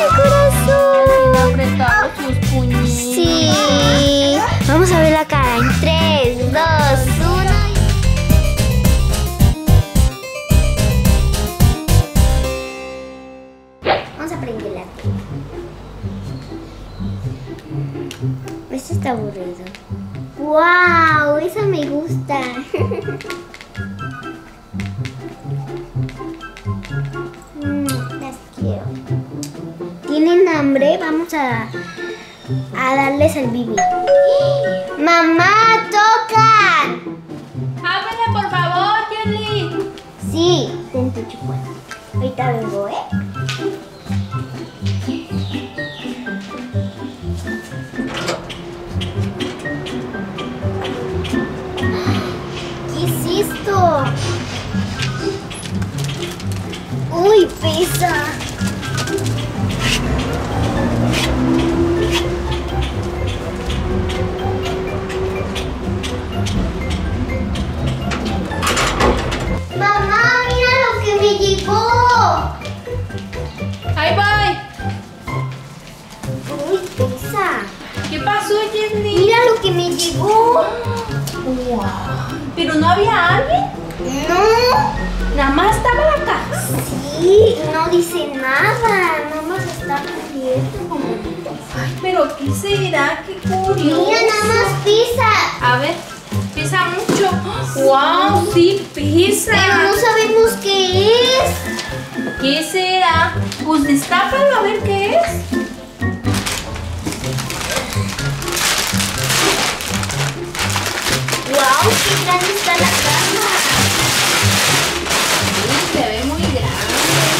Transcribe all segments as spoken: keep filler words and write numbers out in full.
el corazón! Apretado sus puñitos. Sí. Vamos a ver la cara en tres, dos, uno. Vamos a prender la tele. Este está aburrido. ¡Wow! Esa me gusta. mm, las quiero. ¿Tienen hambre? Vamos a, a darles el bibi. ¡Mamá, tocan! Ábrele, por favor, Jelly. Sí, ten tu chocolate. Ahorita vengo, ¿eh? ¿Qué es esto? ¡Uy, pesa! ¡Mamá, mira lo que me llegó! Ahí voy. ¡Uy, pesa! ¿Qué pasó, Jelly? Mira lo que me llegó. Wow. ¿Pero no había alguien? No. Nada más estaba la caja. Sí, no dice nada. No nos está cubierto. Ay, pero ¿qué será? Qué curioso. Mira, nada más pesa. A ver, pesa mucho. ¡Wow! Sí, pesa. Pero no sabemos qué es. ¿Qué será? Pues destápalo a ver qué es. ¡Wow! ¡Qué grande está la cama! Sí, se ve muy grande.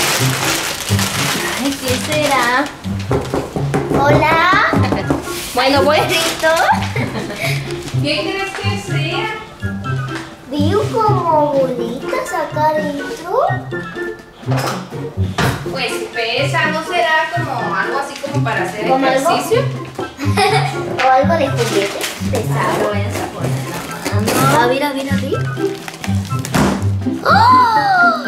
Ay, ¿qué será? ¡Hola! Bueno, voy. ¿Perrito? ¿Qué crees que sea? Veo como bolitas acá adentro. Pues pesa, ¿no será como algo así como para hacer ¿Como algo? ejercicio? O algo de juguete Lo pesado. voy a poner en la mano. A ver, a ver, a ver. ¡Oh!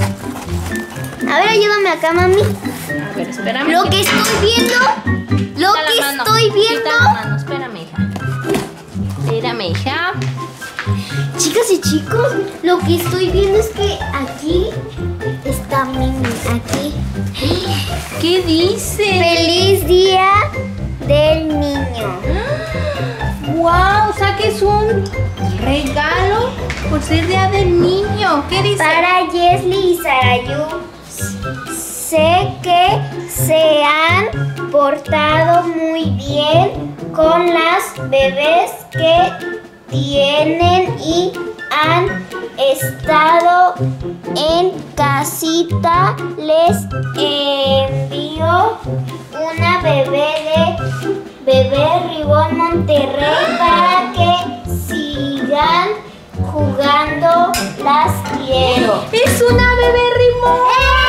A ver, ayúdame acá, mami. A ver, espérame. Lo que estoy viendo, lo Quita la que mano, estoy viendo. Quita la mano, espérame, hija. Espérame, hija. Chicas y chicos, lo que estoy viendo es que aquí está Mimi, aquí. ¿Qué dice? ¡Feliz Día del Niño! ¡Wow! O sea que es un regalo por ser Día del Niño. ¿Qué dice? Para Jesly y Sarayu, sé que se han portado muy bien con las bebés que tienen y han estado en casita. Les envío una bebé de Bebé Ribón Monterrey para que sigan jugando. Las quiero. ¡Es una bebé rimón!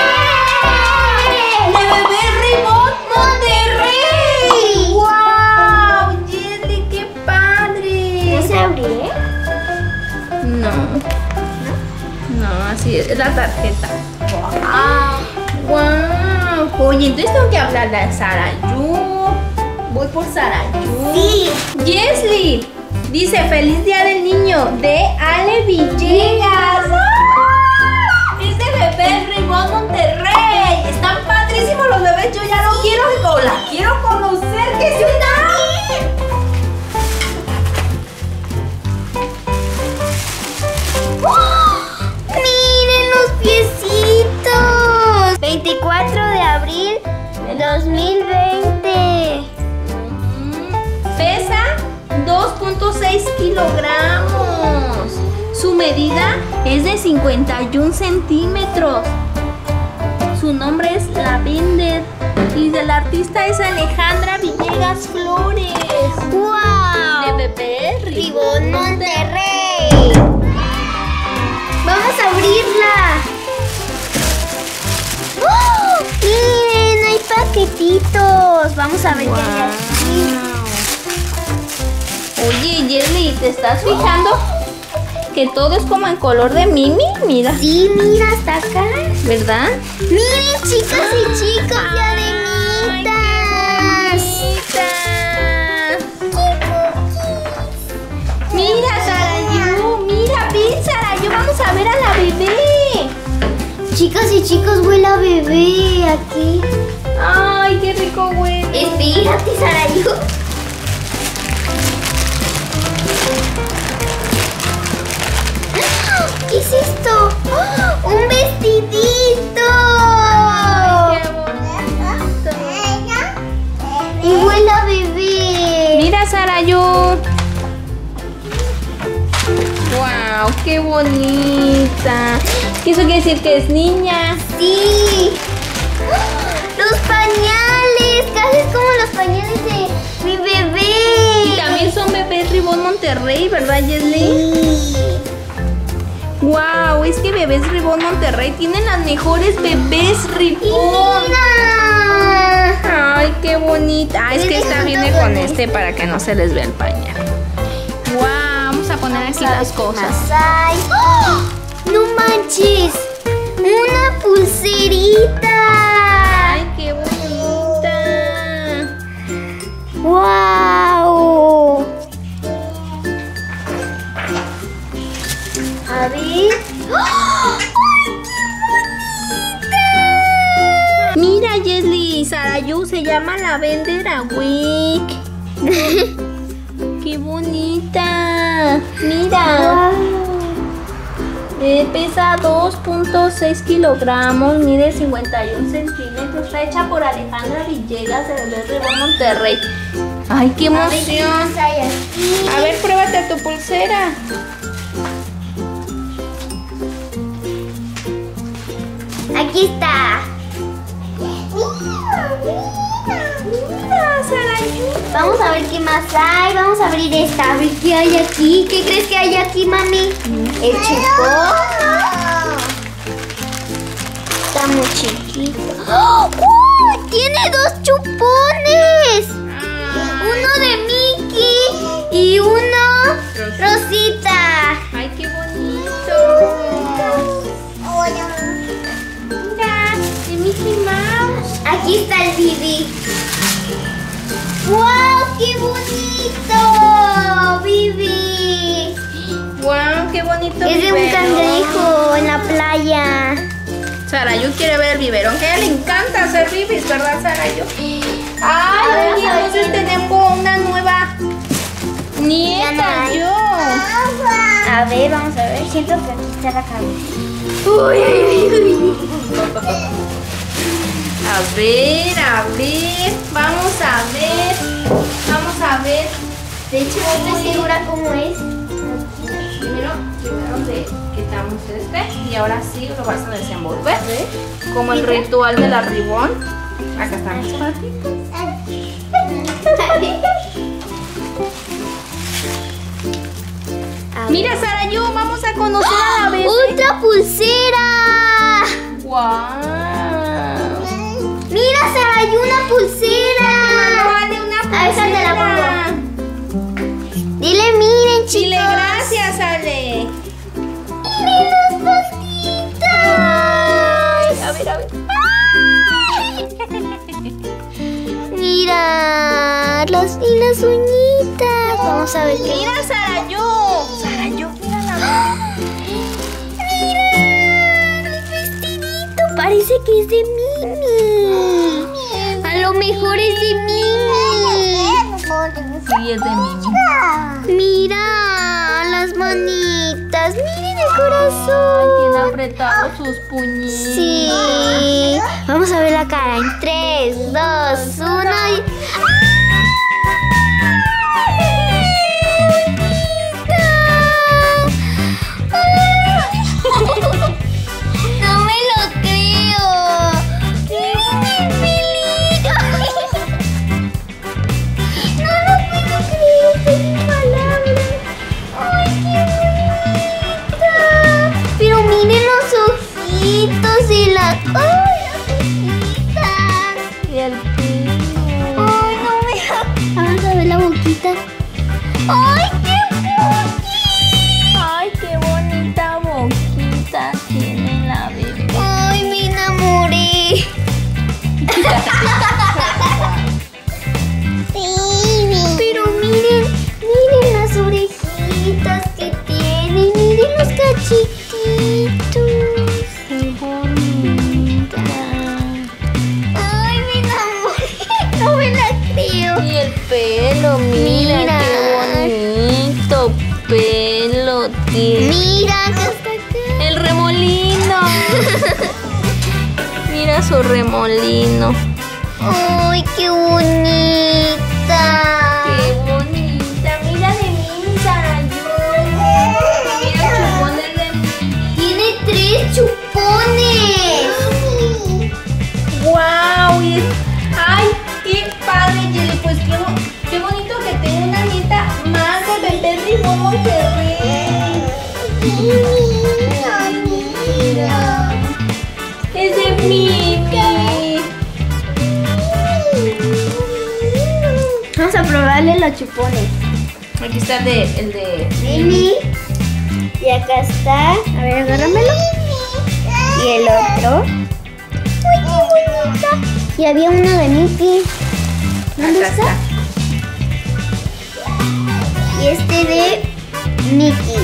¡Eh! ¡De Bebé Ribón Monterrey! ¡Wow! ¡Jelly, qué padre! ¿No se abre? No. No, así es, es la tarjeta. ¡Wow! ¡Wow! Oye, entonces tengo que hablarle a Sarayu. Voy por Sarayu. Sí. Jesly dice feliz día del niño de Ale Villegas. ¡Ah! Es de Bebé Ribón Monterrey. Están padrísimos los bebés. Yo ya no quiero o la quiero conocer. ¿Qué ciudad? ¡Oh! ¡Miren los piecitos! veinticuatro de abril de dos mil veinte. Pesa dos punto seis kilogramos. Su medida es de cincuenta y un centímetros. Su nombre es Lavender y del artista es Alejandra Villegas Flores. ¡Wow! De Bebé Ribón Monterrey. Vamos a abrirla. ¡Oh! Miren, hay paquetitos. Vamos a ver qué hay aquí. Oye, Jelly, ¿te estás fijando que todo es como en color de Mimi? Mira, Sí, mira, hasta acá. ¿verdad? Miren, chicas y chicos, ya de Fíjense, chicos, huele a bebé aquí. Ay, qué rico huele. Espérate, Sarayu. ¿Qué es esto? ¡Oh! ¡Un vestidito! Ay, qué bonito. Y huele a bebé. Mira, Sarayu. Wow, qué bonita. ¿Eso quiere decir que es niña? Sí. Los pañales, casi como los pañales de mi bebé. Y también son bebés Ribón Monterrey, ¿verdad, Yesley? Sí. Wow, es que Bebés Ribón Monterrey tienen las mejores bebés Ribón. Mira. Ay, qué bonita. Ah, es que esta viene con este para que no se les vea el pañal. Wow, vamos a poner aquí las cosas. Ay. ¡Oh! No manches. Una pulserita. Ay, qué bonita. Wow. A ver. ¡Oh! Mira, Yesley, Sarayu se llama Lavender Awake. Qué bonita. Mira. Wow. Eh, pesa dos punto seis kilogramos, mide cincuenta y un centímetros. Está hecha por Alejandra Villegas de Bebés Ribón Monterrey. Ay, qué A ver, ¿qué emoción. más hay aquí? A ver, pruébate tu pulsera. Aquí está. Mira, Sarayu. Vamos a ver qué más hay. Vamos a abrir esta. A ver qué hay aquí. ¿Qué crees que hay aquí, mami? El chupón. Está muy chiquito. ¡Oh! ¡Uh! ¡Tiene dos chupones! Uno de Mickey y uno Rosita. Ay, qué bonito. Mira, de Mickey Mouse. Aquí está el Bibi. ¡Wow! ¡Qué bonito! ¡Bibi! Wow, qué bonito. Es de un biberón. cangrejo en la playa. Sarayu quiere ver el biberón, que a ella le encanta hacer bibis, ¿verdad, Sarayu? A ver, Ay, vamos a ver entonces si- tenemos una nueva nieta, Ya yo. A ver, vamos a ver. Siento que aquí está la cabeza. Uy, uy, uy. A ver, a ver, vamos a ver, vamos a ver. De hecho, no estoy segura cómo es. Primero, primero le quitamos este y ahora sí lo vas a desenvolver. Como el ritual de la ribón. Acá están sus patitas. Mira, Sarayu, vamos a conocer a la bebé. ¡Otra pulsera! ¡Wow! ¡Mira, Sarayu, una pulsera! Vale, una A ver, ¿dónde la pulsera. Dile, miren, chicos. Dile gracias, Ale. ¡Miren las patitas! A ver, a ver. Mira, las, y las uñitas. Vamos a ver qué. Mira, Sarayu. Sarayu, mira la ¡Mira! ¡El vestidito! Parece que es de Mimi. A lo mejor es de Mimi. Sí, es de Mimi. Mira las manitas. Miren el corazón. Tiene apretado sus puñitos. Sí. Vamos a ver la cara en tres, dos, uno y... No me lo creo. Miren el pelito. No lo puedo creer, sin palabras. Ay, qué bonita. Pero miren los ojitos y las... ¡Ay, las ojitas! Y el pelo. ¡Ay, no me... Vamos a ver la boquita. ¡Ay, qué bonita! Ay, qué bonita boquita tiene la bebé. ¡Ay, me enamoré! Pero miren, miren las orejitas que tiene. Miren los cachetitos. Qué bonito. Y el pelo, mira, Mira. qué bonito pelo tiene. Mira, acá está acá. El remolino. Mira su remolino. ¡Ay, qué bonita! Qué bonita. Mira de Minsa. Mira chupones de Minsa. Tiene tres chupones. ¡Wow! Y es- ¡Ay, qué padre, Jelly! Pues qué, bo- qué bonito que tenga una nieta más de Pepe Limón Monterrey. Mira. Es de Mimi. Vamos a probarle los chupones. Aquí está el de... El de... Mimi. Y acá está. A ver, agárramelo. Y el otro. ¡Uy, qué bonita! Y había uno de Mickey. ¿Dónde Acá está? Y este de Mickey.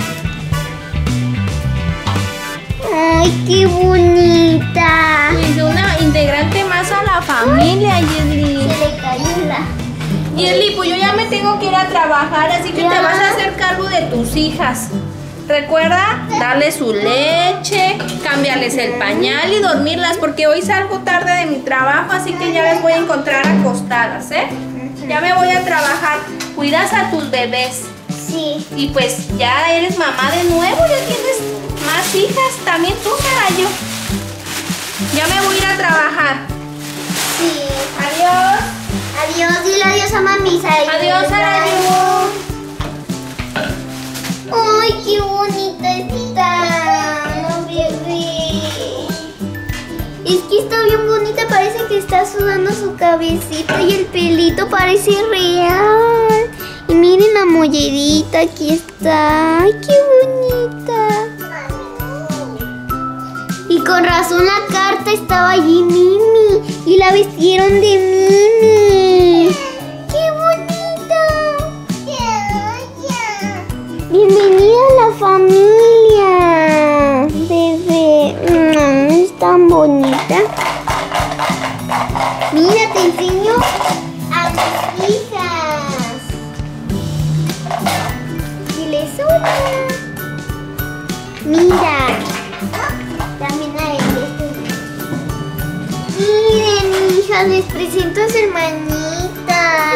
¡Ay, qué bonita! Pues una integrante más a la familia, Jelly. Se le cayó la... Jelly, pues yo ya me tengo que ir a trabajar, así que Ya. te vas a hacer cargo de tus hijas. Recuerda darles su leche, cambiarles el pañal y dormirlas, porque hoy salgo tarde de mi trabajo, así que ya las voy a encontrar acostadas, ¿eh? Ya me voy a trabajar. Cuidas a tus bebés. Sí. Y pues ya eres mamá de nuevo, ya tienes más hijas. También tú, Sarayo. Ya me voy a ir a trabajar. Sí. Adiós. Adiós, dile adiós a mami, Sarayu. Adiós, Sarayu. ¡Ay, qué bonita está! No, bebé. Es que está bien bonita, parece que está sudando su cabecita y el pelito parece real. Y miren la mollerita, aquí está. ¡Ay, qué bonita! Y con razón la carta estaba allí Mimi y la vistieron de Mimi. ¡Qué bonita! Bienvenida a la familia, bebé. Mm, es tan bonita. Mira, te enseño a mis hijas. Diles hola. Mira. También a este. Miren, hijas, les presento a su hermanita.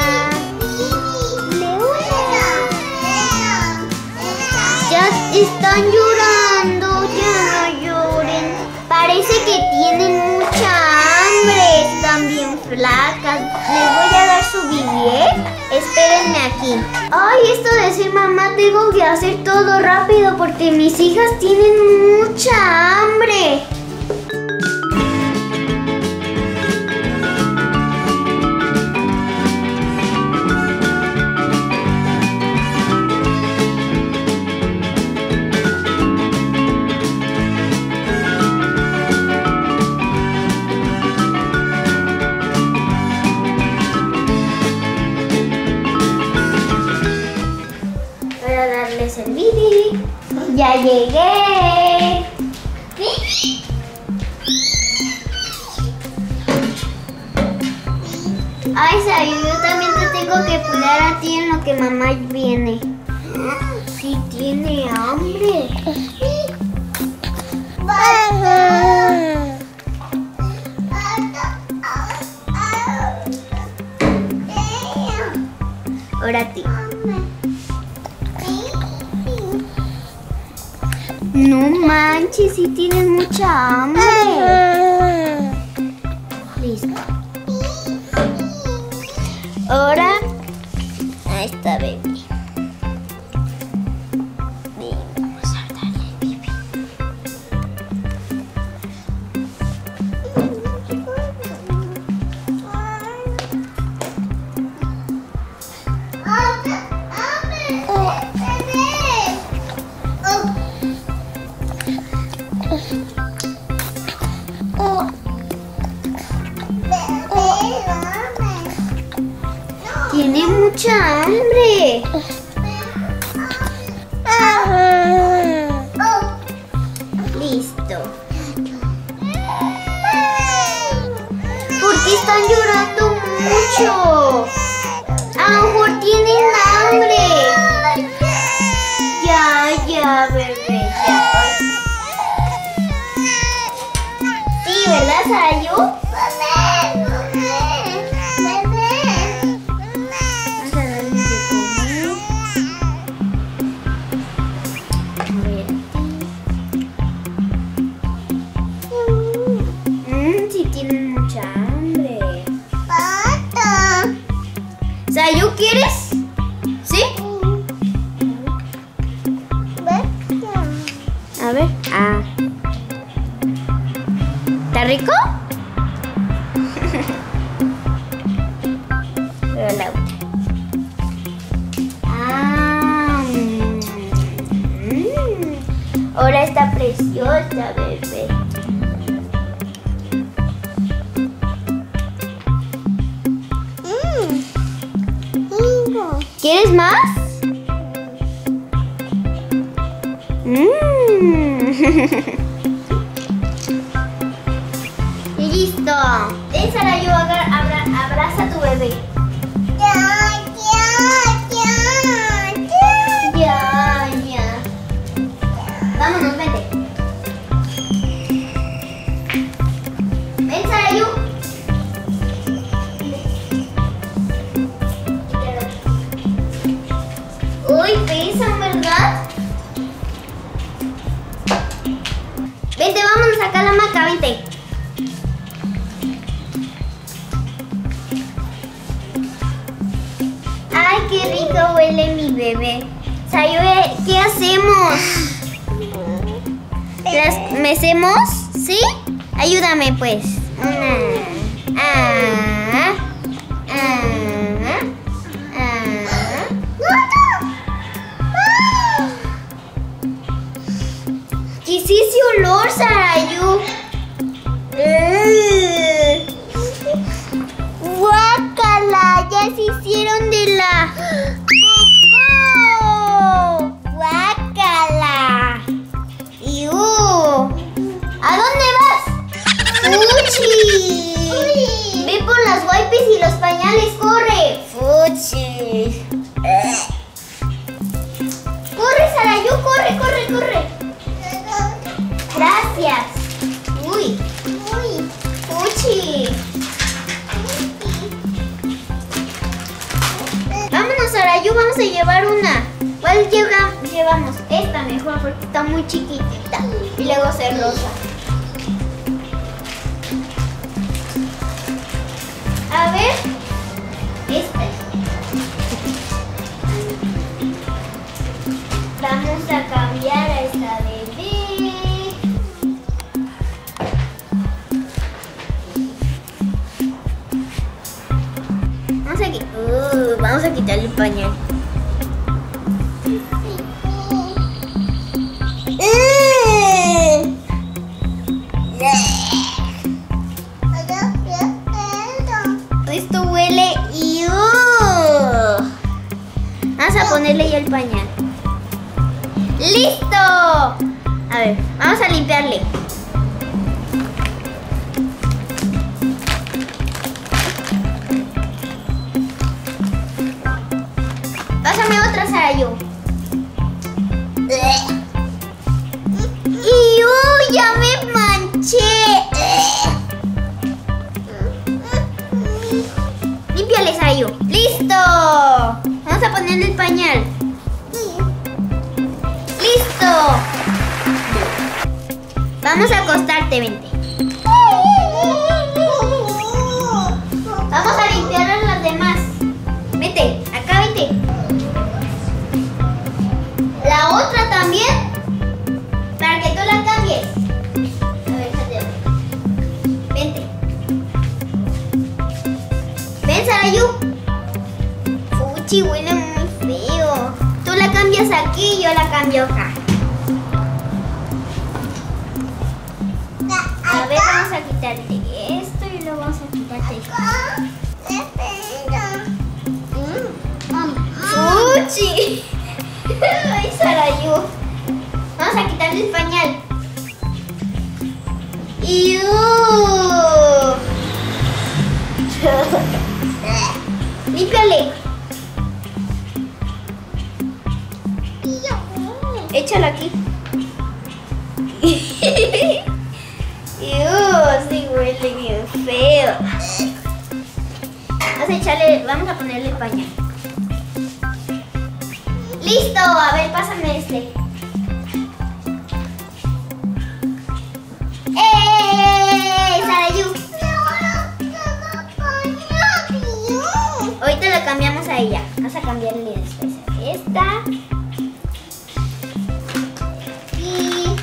Dile hola. Ya están llorando, ya no lloren. Parece que tienen mucha hambre, están bien flacas. Les voy a dar su billet. Espérenme aquí. Ay, esto de ser mamá tengo que hacer todo rápido porque mis hijas tienen mucha hambre. Para darles el bidi. Ya llegué. Ay, Sayu, yo también te tengo que cuidar a ti en lo que mamá viene. Sí, tiene hambre. Ahora a ti. No manches, si tienes mucha hambre. Listo. Ahora a esta bebé. Ven, vamos a darle el bebé. Tiene mucha hambre. Listo. ¿Por qué están llorando mucho? mucho. A lo mejor tienen hambre. Ya, ya, bebé, ya. Sí, ¿verdad, Sarayu? Vamos a darles de comer. A ver. Mmm, sí tienen mucha hambre. Sarayu, ¿quieres? ¿Sí? A ver. Ah. ¿Está rico? Pero la otra. Ah. Mm. Ahora está preciosa, bebé. ¿Quieres más? Mm. Listo. Ven, Sarayu, abra, abra, abraza a tu bebé. Ya, ya, ya. Ya, ya. Vámonos, vente. Ven, Sarayu. Uy, pesan, ¿verdad? Vente, vámonos acá a la hamaca, vente. Ay, qué rico huele mi bebé. Sarayu, ¿qué hacemos? ¿Las mecemos? ¿Sí? Ayúdame, pues. Una. Ah. Ah. Ah. ¿Qué es ese olor, Sarayu? ¡Guácala! Ya se hicieron de la popó. ¡Guácala! ¡Iu! ¿A dónde vas? ¡Fuchi! Ve por las wipes y los pañales, corre. ¡Fuchi! ¡Corre, Sarayu! ¡Corre, corre, corre! Gracias. Uy, uy, Fuchi. Vámonos, Sarayu, vamos a llevar una. ¿Cuál lleva, llevamos? Esta mejor porque está muy chiquitita y luego celosa. A ver, esta. Vamos a cambiar a esta bebé. Vamos a, uh, vamos a quitarle el pañal. Esto huele y uh. Vamos a ponerle ya el pañal. ¡Listo! A ver, vamos a limpiarle. Pásame otra, Sarayu. ¡Y uh, ya me manché! Límpiale, Sarayu. ¡Listo! Vamos a ponerle el pañal. ¡Listo! Vamos a acostarte, vente. Vamos a limpiar a las demás. Vente, acá vente. La otra también. Para que tú la cambies. A ver, déjate. Vente. Ven, Sarayu. Fuchi, huele muy feo. Tú la cambias aquí y yo la cambio acá. A ver, vamos a quitarte esto y luego vamos a quitarte esto. ¡Fuchi! ¡Ay, Sarayu! Vamos a quitarle el pañal. ¡Iu! Límpiale. Échalo aquí. Dios, sí huele bien feo. Vamos a echarle, vamos a ponerle pañal. Listo, a ver, pásame este. ¡Eh! ¡Sarayu! Ahorita la cambiamos a ella. Vamos a cambiarle después a esta. Y...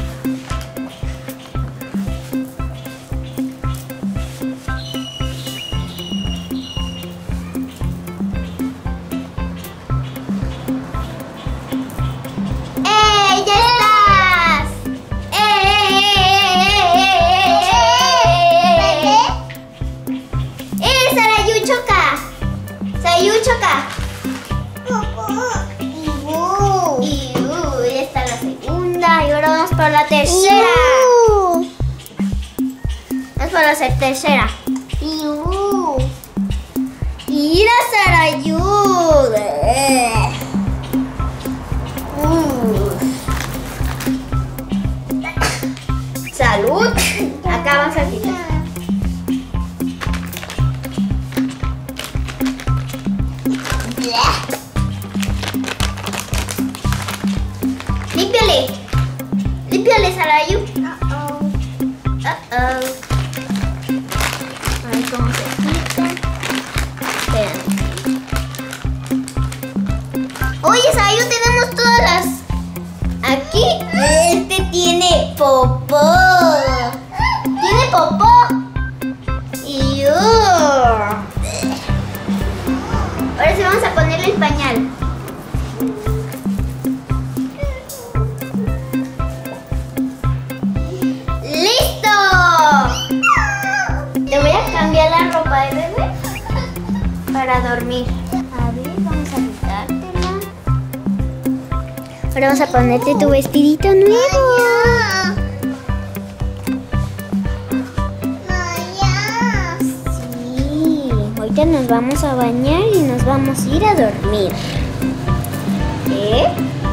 ¡eh! ¡Ya estás! ¡Eh! ¡Sarayu, choca! ¡Sarayu, choca! Y uh, ya está la segunda. Y ahora vamos por la tercera. Vamos por la tercera. Y uh. Y la Sarayu. Uh. Salud. Acá vamos a quitar. Límpiale. Límpiale, Sarayu. Uh-oh. Uh-oh. A ver cómo se quita. Espérame. Oye, Sarayu, tenemos todas las... Aquí. Este tiene popó. Tiene popó. Y... Uh. Ahora sí vamos a ponerle el pañal. De bebé para dormir. A ver, vamos a quitártela. Ahora vamos a ponerte tu vestidito nuevo. Sí, ahorita nos vamos a bañar y nos vamos a ir a dormir. ¿Eh?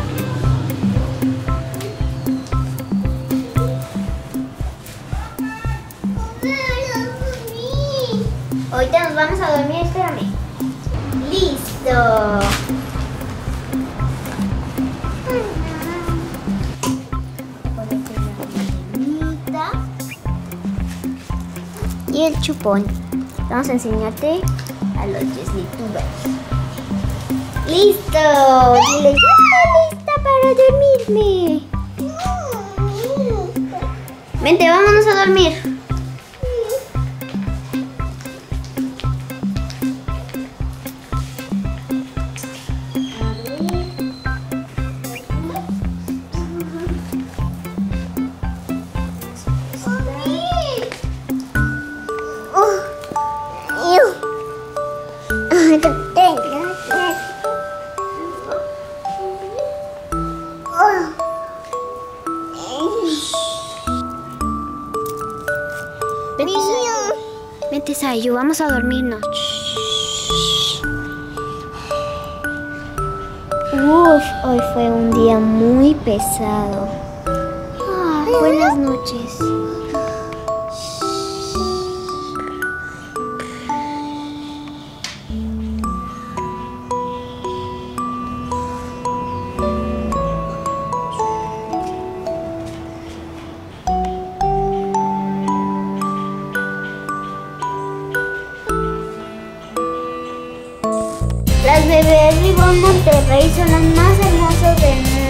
Ahorita nos vamos a dormir, espérame. Listo. Ponete la manita y el chupón. Vamos a enseñarte a los Jeslytubers. Listo. Dile, ya está lista para dormirme. Vente, vámonos a dormir. Vente, Sarayu, vamos a dormirnos. Uf, hoy fue un día muy pesado. Ah, buenas noches. Las bebés Ribbon Monterrey son las más hermosas del mundo.